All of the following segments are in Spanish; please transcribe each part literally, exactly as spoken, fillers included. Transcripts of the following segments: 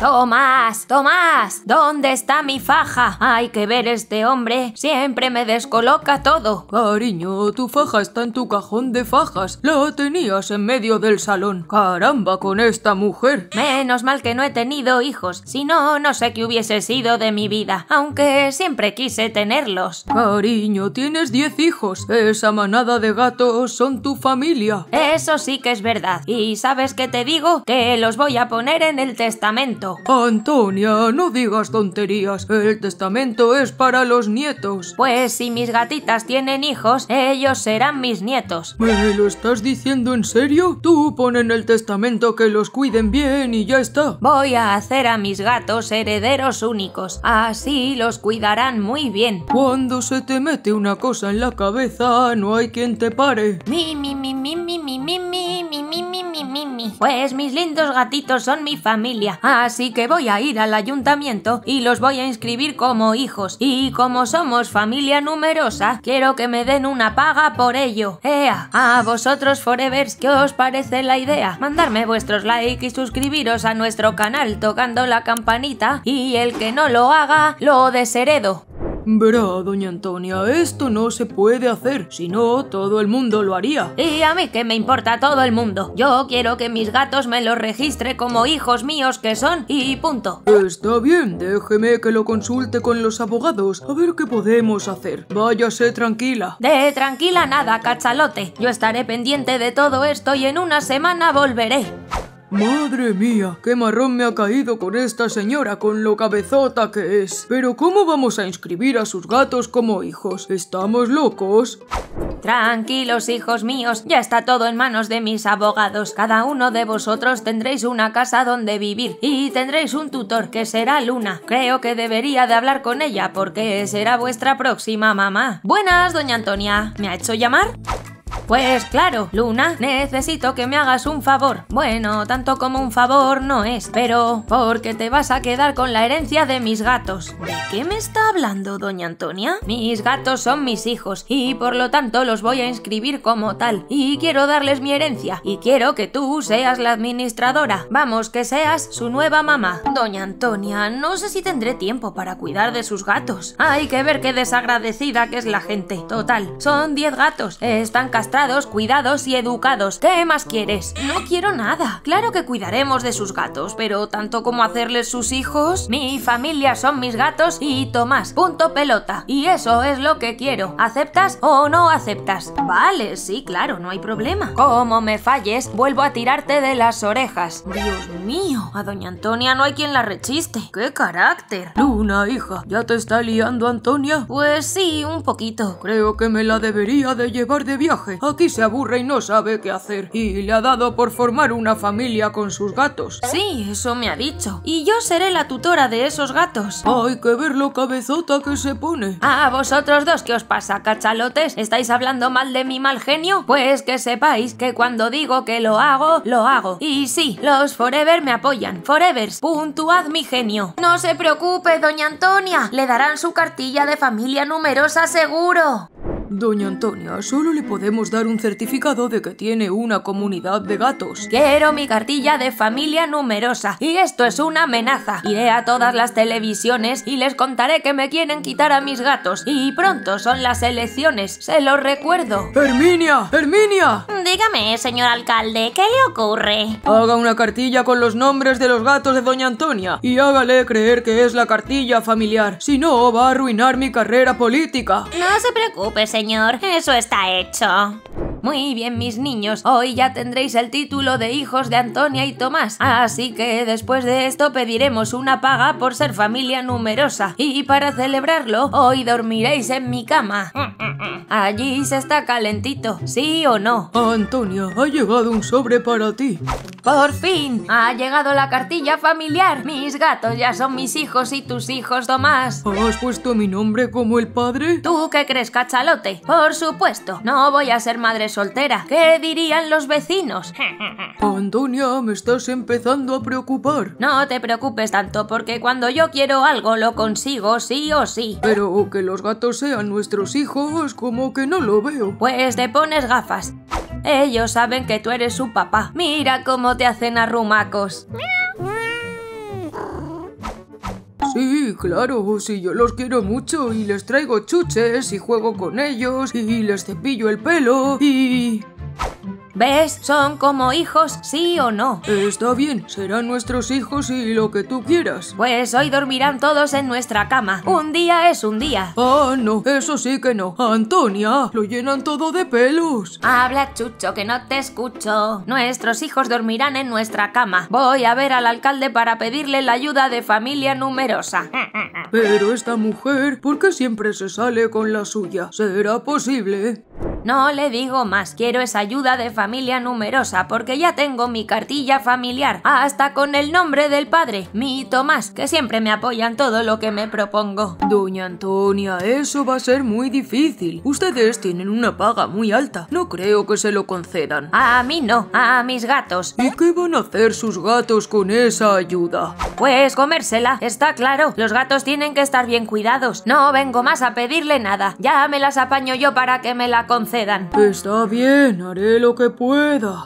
Tomás, Tomás, ¿dónde está mi faja? Hay que ver este hombre, siempre me descoloca todo. Cariño, tu faja está en tu cajón de fajas. La tenías en medio del salón. Caramba con esta mujer. Menos mal que no he tenido hijos, si no, no sé qué hubiese sido de mi vida, aunque siempre quise tenerlos. Cariño, tienes diez hijos. Esa manada de gatos son tu familia. Eso sí que es verdad. ¿Y sabes qué te digo? Que los voy a poner en el testamento. Antonia, no digas tonterías. El testamento es para los nietos. Pues si mis gatitas tienen hijos, ellos serán mis nietos. ¿Me lo estás diciendo en serio? Tú pon en el testamento que los cuiden bien y ya está. Voy a hacer a mis gatos herederos únicos. Así los cuidarán muy bien. Cuando se te mete una cosa en la cabeza, no hay quien te pare. Mi, mi, mi, mi, mi, mi, mi, mi, mi, mi, mi, mi, mi, mi. Pues mis lindos gatitos son mi familia. Así que voy a ir al ayuntamiento y los voy a inscribir como hijos. Y como somos familia numerosa, quiero que me den una paga por ello. ¡Ea! A vosotros forevers, ¿qué os parece la idea? Mandarme vuestros likes y suscribiros a nuestro canal tocando la campanita, y el que no lo haga, lo desheredo. Verá, doña Antonia, esto no se puede hacer, si no, todo el mundo lo haría. Y a mí qué me importa todo el mundo. Yo quiero que mis gatos me los registre como hijos míos que son, y punto. Está bien, déjeme que lo consulte con los abogados, a ver qué podemos hacer. Váyase tranquila. De tranquila nada, cachalote. Yo estaré pendiente de todo esto y en una semana volveré. Madre mía, qué marrón me ha caído con esta señora, con lo cabezota que es. Pero ¿cómo vamos a inscribir a sus gatos como hijos? ¿Estamos locos? Tranquilos, hijos míos, ya está todo en manos de mis abogados. Cada uno de vosotros tendréis una casa donde vivir y tendréis un tutor, que será Luna. Creo que debería de hablar con ella porque será vuestra próxima mamá. Buenas, doña Antonia. ¿Me ha hecho llamar? Pues claro, Luna, necesito que me hagas un favor. Bueno, tanto como un favor no es, pero porque te vas a quedar con la herencia de mis gatos. ¿De qué me está hablando, doña Antonia? Mis gatos son mis hijos y por lo tanto los voy a inscribir como tal. Y quiero darles mi herencia y quiero que tú seas la administradora. Vamos, que seas su nueva mamá. Doña Antonia, no sé si tendré tiempo para cuidar de sus gatos. Hay que ver qué desagradecida que es la gente. Total, son diez gatos. Están castrados, cuidados y educados. ¿Qué más quieres? No quiero nada. Claro que cuidaremos de sus gatos, pero tanto como hacerles sus hijos. Mi familia son mis gatos y Tomás. Punto pelota. Y eso es lo que quiero. ¿Aceptas o no aceptas? Vale, sí, claro, no hay problema. Como me falles, vuelvo a tirarte de las orejas. Dios mío, a doña Antonia no hay quien la rechiste. ¡Qué carácter! Luna, hija, ¿ya te está liando Antonia? Pues sí, un poquito. Creo que me la debería de llevar de viaje. Aquí se aburre y no sabe qué hacer. Y le ha dado por formar una familia con sus gatos. Sí, eso me ha dicho. Y yo seré la tutora de esos gatos. Hay que ver lo cabezota que se pone. ¿A vosotros dos qué os pasa, cachalotes? ¿Estáis hablando mal de mi mal genio? Pues que sepáis que cuando digo que lo hago, lo hago. Y sí, los forever me apoyan. Forevers, puntuad mi genio. No se preocupe, doña Antonia. Le darán su cartilla de familia numerosa seguro. Doña Antonia, solo le podemos dar un certificado de que tiene una comunidad de gatos. Quiero mi cartilla de familia numerosa, y esto es una amenaza. Iré a todas las televisiones y les contaré que me quieren quitar a mis gatos. Y pronto son las elecciones, se lo recuerdo. ¡Herminia! ¡Herminia! Dígame, señor alcalde, ¿qué le ocurre? Haga una cartilla con los nombres de los gatos de doña Antonia y hágale creer que es la cartilla familiar. Si no, va a arruinar mi carrera política. No se preocupe, señor. Señor, eso está hecho. Muy bien, mis niños, hoy ya tendréis el título de hijos de Antonia y Tomás, así que después de esto pediremos una paga por ser familia numerosa, y para celebrarlo, hoy dormiréis en mi cama. Allí se está calentito, ¿sí o no? Antonia, ha llegado un sobre para ti. ¡Por fin! Ha llegado la cartilla familiar. Mis gatos ya son mis hijos y tus hijos, Tomás. ¿Has puesto mi nombre como el padre? ¿Tú qué crees, cachalote? Por supuesto, no voy a ser madre soltera. ¿Qué dirían los vecinos? Antonia, me estás empezando a preocupar. No te preocupes tanto, porque cuando yo quiero algo lo consigo sí o sí. Pero que los gatos sean nuestros hijos, como que no lo veo. Pues te pones gafas. Ellos saben que tú eres su papá. Mira cómo te hacen arrumacos. Sí, claro, sí, yo los quiero mucho y les traigo chuches y juego con ellos y les cepillo el pelo y... ¿Ves? Son como hijos, ¿sí o no? Está bien, serán nuestros hijos y lo que tú quieras. Pues hoy dormirán todos en nuestra cama. Un día es un día. Ah, no, eso sí que no. Antonia, lo llenan todo de pelos. Habla, Chucho, que no te escucho. Nuestros hijos dormirán en nuestra cama. Voy a ver al alcalde para pedirle la ayuda de familia numerosa. Pero esta mujer, ¿por qué siempre se sale con la suya? ¿Será posible? No le digo más, quiero esa ayuda de familia numerosa porque ya tengo mi cartilla familiar, hasta con el nombre del padre, mi Tomás, que siempre me apoya en todo lo que me propongo. Doña Antonia, eso va a ser muy difícil. Ustedes tienen una paga muy alta, no creo que se lo concedan. A mí no, a mis gatos. ¿Y qué van a hacer sus gatos con esa ayuda? Pues comérsela, está claro. Los gatos tienen que estar bien cuidados. No vengo más a pedirle nada, ya me las apaño yo para que me la concedan. Está bien, haré lo que pueda.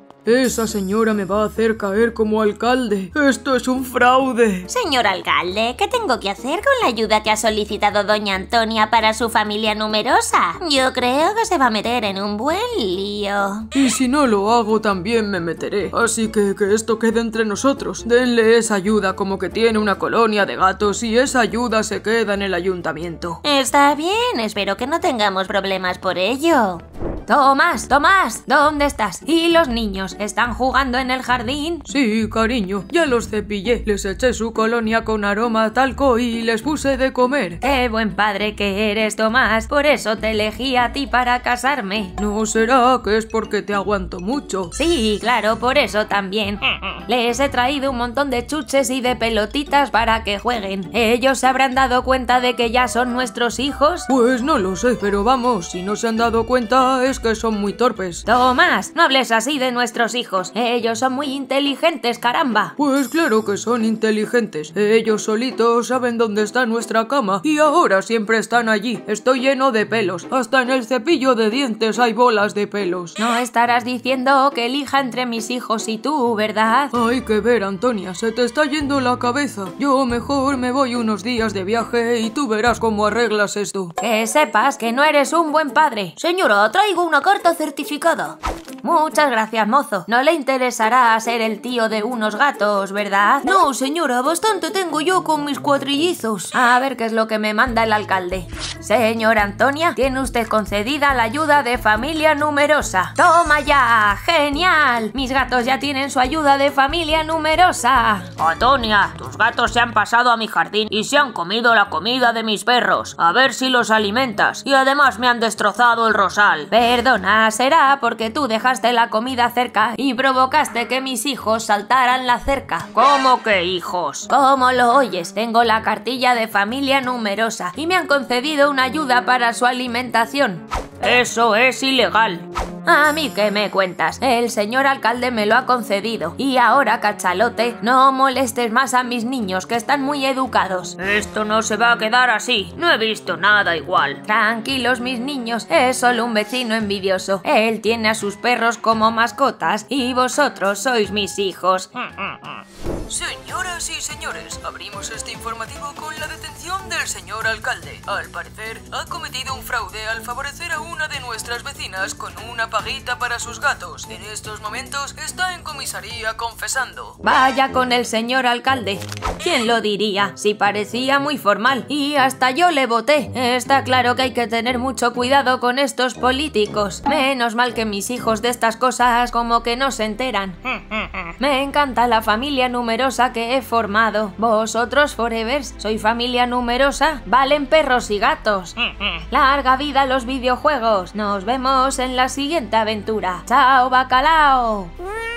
Esa señora me va a hacer caer como alcalde. ¡Esto es un fraude! Señor alcalde, ¿qué tengo que hacer con la ayuda que ha solicitado doña Antonia para su familia numerosa? Yo creo que se va a meter en un buen lío. Y si no lo hago, también me meteré. Así que que esto quede entre nosotros. Denle esa ayuda como que tiene una colonia de gatos y esa ayuda se queda en el ayuntamiento. Está bien, espero que no tengamos problemas por ello. Tomás, Tomás, ¿dónde estás? ¿Y los niños? ¿Están jugando en el jardín? Sí, cariño, ya los cepillé. Les eché su colonia con aroma a talco y les puse de comer. Qué buen padre que eres, Tomás. Por eso te elegí a ti para casarme. ¿No será que es porque te aguanto mucho? Sí, claro, por eso también. Les he traído un montón de chuches y de pelotitas para que jueguen. ¿Ellos se habrán dado cuenta de que ya son nuestros hijos? Pues no lo sé, pero vamos, si no se han dado cuenta es que son muy torpes. Tomás, no hables así de nuestros hijos. Ellos son muy inteligentes, caramba. Pues claro que son inteligentes. Ellos solitos saben dónde está nuestra cama y ahora siempre están allí. Estoy lleno de pelos. Hasta en el cepillo de dientes hay bolas de pelos. No estarás diciendo que elija entre mis hijos y tú, ¿verdad? Hay que ver, Antonia, se te está yendo la cabeza. Yo mejor me voy unos días de viaje y tú verás cómo arreglas esto. Que sepas que no eres un buen padre. Señora, traigo una carta certificada. Muchas gracias, mozo. No le interesará ser el tío de unos gatos, ¿verdad? No, señora, bastante tengo yo con mis cuatrillizos. A ver qué es lo que me manda el alcalde. Señora Antonia, tiene usted concedida la ayuda de familia numerosa. ¡Toma ya! ¡Genial! Mis gatos ya tienen su ayuda de familia numerosa. Antonia, tus gatos se han pasado a mi jardín y se han comido la comida de mis perros. A ver si los alimentas. Y además me han destrozado el rosal. Perdona, será porque tú dejaste la comida cerca y provocaste que mis hijos saltaran la cerca. ¿Cómo que hijos? ¿Cómo lo oyes? Tengo la cartilla de familia numerosa y me han concedido una ayuda para su alimentación. Eso es ilegal. ¿A mí qué me cuentas? El señor alcalde me lo ha concedido. Y ahora, cachalote, no molestes más a mis niños, que están muy educados. Esto no se va a quedar así. No he visto nada igual. Tranquilos, mis niños, es solo un vecino envidioso. Él tiene a sus perros como mascotas y vosotros sois mis hijos. Señoras y señores, abrimos este informativo con la detención del señor alcalde. Al parecer, ha cometido un fraude al favorecer a una de nuestras vecinas con una paguita para sus gatos. En estos momentos está en comisaría confesando. Vaya con el señor alcalde. ¿Quién lo diría? Si parecía muy formal. Y hasta yo le voté. Está claro que hay que tener mucho cuidado con estos políticos. Menos mal que mis hijos de estas cosas como que no se enteran. Me encanta la familia numerosa que he formado. Vosotros, forevers, soy familia numerosa. Valen perros y gatos. Larga vida a los videojuegos. Nos vemos en la siguiente aventura. ¡Chao, bacalao!